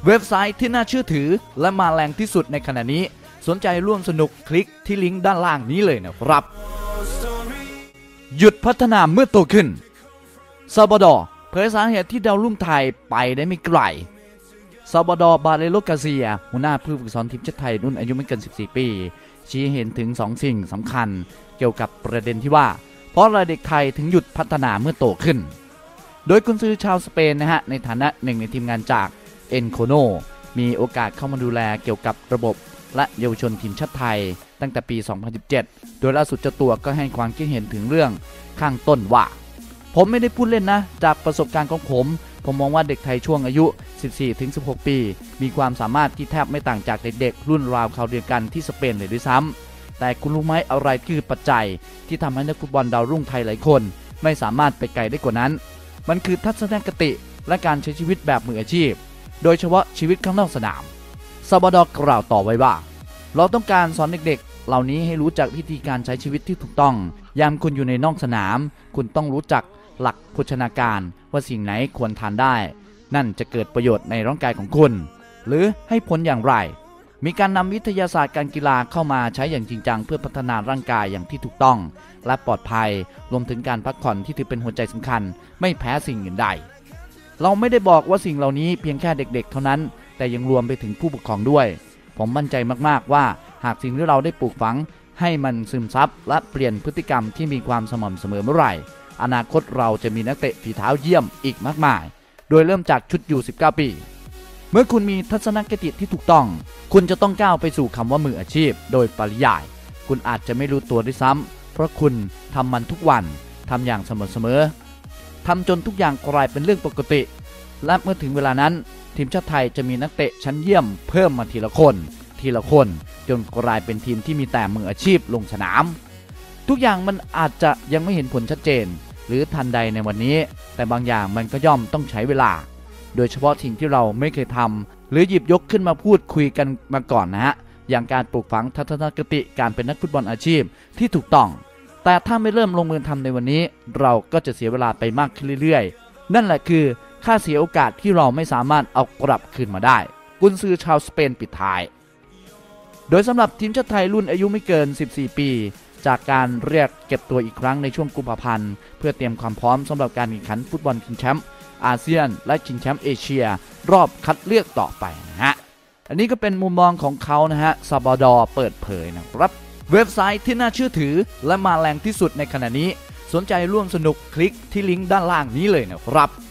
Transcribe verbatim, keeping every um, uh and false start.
เว็บไซต์ที่น่าเชื่อถือและมาแรงที่สุดในขณะนี้สนใจร่วมสนุกคลิกที่ลิงก์ด้านล่างนี้เลยนะครับหยุดพัฒนาเมื่อโตขึ้นซาบาดอร์เผยสาเหตุที่ดาวรุ่งไทยไปได้ไม่ไกลซาบาดอร์บาเลโลกาเซียหัวหน้าผู้ฝึกสอนทีมชาติไทยรุ่นอายุไม่เกินสิบสี่ปีชี้เห็นถึงสองสิ่งสำคัญเกี่ยวกับประเด็นที่ว่าเพราะอะไรเด็กไทยถึงหยุดพัฒนาเมื่อโตขึ้นโดยกุนซือชาวสเปนนะฮะในฐานะหนึ่งในทีมงานจากเอ็นโคโนมีโอกาสเข้ามาดูแลเกี่ยวกับระบบและเยาวชนทีมชาติไทยตั้งแต่ปี สองพันสิบเจ็ด โดยล่าสุดเจ้าตัวก็ให้ความคิดเห็นถึงเรื่องข้างต้นว่าผมไม่ได้พูดเล่นนะจากประสบการณ์ของผมผมมองว่าเด็กไทยช่วงอายุ สิบสี่ถึงสิบหก ปีมีความสามารถที่แทบไม่ต่างจากเด็กๆรุ่นราวคราวเดียวกันที่สเปนเลยด้วยซ้ำแต่คุณรู้ไหมอะไรคือปัจจัยที่ทำให้นักฟุตบอลดาวรุ่งไทยหลายคนไม่สามารถไปไกลได้กว่านั้นมันคือทัศนคติและการใช้ชีวิตแบบมืออาชีพโดยเฉพาะชีวิตข้างนอกสนามซาบาดอร์กล่าวต่อไว้ว่าเราต้องการสอนเด็กๆเหล่านี้ให้รู้จักวิธีการใช้ชีวิตที่ถูกต้องยามคุณอยู่ในนอกสนามคุณต้องรู้จักหลักโภชนาการว่าสิ่งไหนควรทานได้นั่นจะเกิดประโยชน์ในร่างกายของคุณหรือให้ผลอย่างไรมีการนำวิทยาศาสตร์การกีฬาเข้ามาใช้อย่างจริงจังเพื่อพัฒนาร่างกายอย่างที่ถูกต้องและปลอดภัยรวมถึงการพักผ่อนที่ถือเป็นหัวใจสำคัญไม่แพ้สิ่งอื่นใดเราไม่ได้บอกว่าสิ่งเหล่านี้เพียงแค่เด็กๆเท่านั้นแต่ยังรวมไปถึงผู้ปกครองด้วยผมมั่นใจมากๆว่าหากสิ่งที่เราได้ปลูกฝังให้มันซึมซับและเปลี่ยนพฤติกรรมที่มีความสม่ำเสมอเมื่อไหร่อนาคตเราจะมีนักเตะฝีเท้าเยี่ยมอีกมากมายโดยเริ่มจากชุดยูสิบเก้าปีเมื่อคุณมีทัศนคติที่ถูกต้องคุณจะต้องก้าวไปสู่คำว่ามืออาชีพโดยปริยายคุณอาจจะไม่รู้ตัวด้วยซ้ำเพราะคุณทำมันทุกวันทำอย่างสม่ำเสมอทำจนทุกอย่างกลายเป็นเรื่องปกติและเมื่อถึงเวลานั้นทีมชาติไทยจะมีนักเตะชั้นเยี่ยมเพิ่มมาทีละคนทีละคนจนกลายเป็นทีมที่มีแต่มืออาชีพลงสนามทุกอย่างมันอาจจะยังไม่เห็นผลชัดเจนหรือทันใดในวันนี้แต่บางอย่างมันก็ย่อมต้องใช้เวลาโดยเฉพาะสิ่งที่เราไม่เคยทำหรือหยิบยกขึ้นมาพูดคุยกันมาก่อนนะฮะอย่างการปลูกฝังทัศนคติการเป็นนักฟุตบอลอาชีพที่ถูกต้องแต่ถ้าไม่เริ่มลงมือทำในวันนี้เราก็จะเสียเวลาไปมากขึ้นเรื่อยๆนั่นแหละคือค่าเสียโอกาสที่เราไม่สามารถเอากลับคืนมาได้กุนซือชาวสเปนปิดท้ายโดยสำหรับทีมชาติไทยรุ่นอายุไม่เกินสิบสี่ปีจากการเรียกเก็บตัวอีกครั้งในช่วงกุมภาพันธ์เพื่อเตรียมความพร้อมสำหรับการแข่งขันฟุตบอลชิงแชมป์อาเซียนและชิงแชมป์เอเชียรอบคัดเลือกต่อไปนะฮะอันนี้ก็เป็นมุมมองของเขานะฮะซาบาดอร์เปิดเผยนะครับเว็บไซต์ที่น่าเชื่อถือและมาแรงที่สุดในขณะนี้สนใจร่วมสนุกคลิกที่ลิงก์ด้านล่างนี้เลยนะครับ